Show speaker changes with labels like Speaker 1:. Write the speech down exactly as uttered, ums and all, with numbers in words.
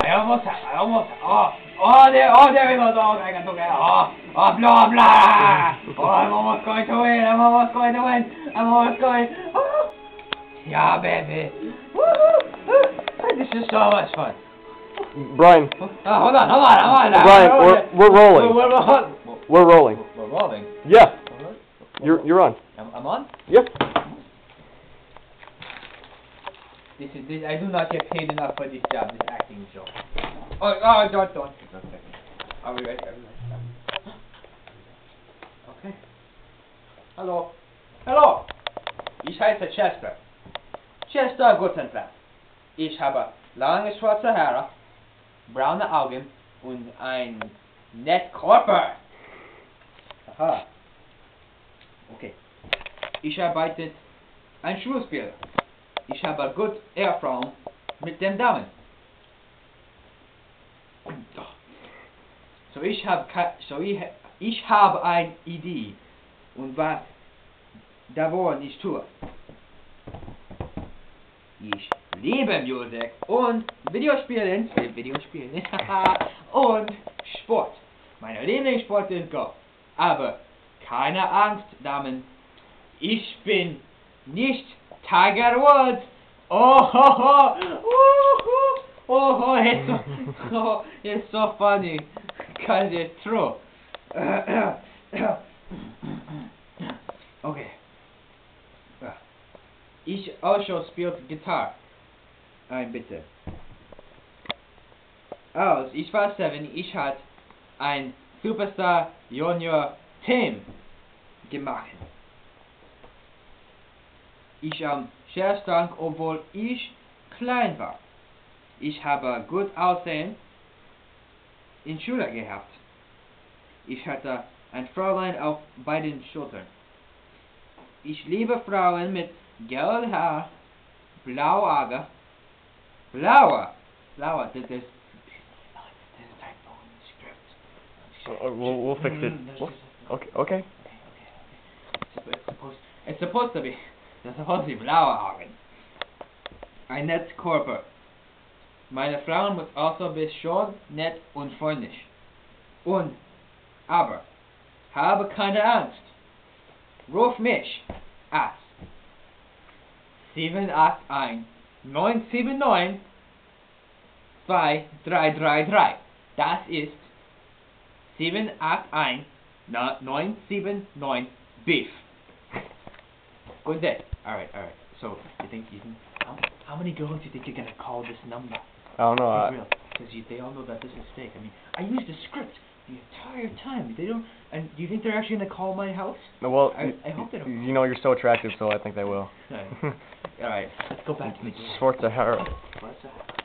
Speaker 1: I almost have, I almost, oh, oh, there, oh, there he goes, oh, I got to get, oh, oh, blah, blah, oh, I'm almost going to win, I'm almost going to win, I'm almost going, oh, yeah, baby, woo, this is so much fun.
Speaker 2: Brian.
Speaker 1: Oh, hold on, hold on, hold on.
Speaker 2: Brian, we're, we're rolling.
Speaker 1: We're, we're, we're,
Speaker 2: we're rolling.
Speaker 1: We're rolling?
Speaker 2: Yeah. You're, you're on.
Speaker 1: I'm, I'm on?
Speaker 2: Yep.
Speaker 1: This is, this, I do not get paid enough for this job, this acting job. Oh, oh, don't, don't. Okay. Are we ready? Are we ready? Okay. Hallo. Hallo. Ich heiße Chester. Chester Guttenplatz. Ich habe lange schwarze Haare, braune Augen und ein netten Körper. Aha. Okay. Ich arbeite ein Schulspieler. Ich habe gut Erfahrung mit den Damen. So ich habe so ich, ich habe eine Idee und was davon ich tue. Ich liebe Musik und Videospielen, Videospielen und Sport. Meine Lieblingssport ist Golf. Aber keine Angst, Damen. Ich bin nicht Tiger Woods. Oh, ho, ho. Oh, oh, oh, it's so, oh, it's so funny. Cause it's true. Okay. Ich also spielt Gitarre. Ein bitte. Als ich war seven, ich hatte ein Superstar Junior Team gemacht. Ich am sehr stark, obwohl ich klein war. Ich habe gut Aussehen in Schule gehabt. Ich hatte ein Fräulein auf beiden Schultern. Ich liebe Frauen mit gelbem Haar, blaue Augen, blaue, blaue, das ist, das ist ein typo in the script.
Speaker 2: Uh, we'll, we'll fix it. We'll, okay, okay.
Speaker 1: It's supposed, it's supposed to be, it's supposed to be blaue Augen. Ein nettes Körper. Meine Frau muss also bis schon nett und freundlich. Und, aber, habe keine Angst. Ruf mich an. sieben acht eins neun sieben neun zwei drei drei drei. Das ist sieben acht eins neun sieben neun beef. Good day. Alright, alright. So, you think you can... How, how many girls do you think you're going to call this number?
Speaker 2: I don't know.
Speaker 1: For real. Because they all know that this is fake. I mean, I used the script the entire time. They don't... And do you think they're actually going to call my house?
Speaker 2: No, well,
Speaker 1: I, I hope they don't.
Speaker 2: You know, you're so attractive, so I think they will.
Speaker 1: Alright, let's go back to the game.
Speaker 2: Schwarze Haare.
Speaker 1: What's that?